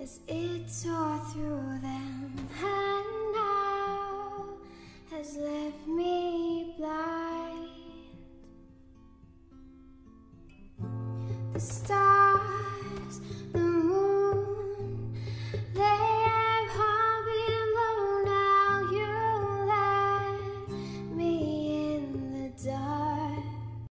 as it tore through them, and now has left me blind. The stars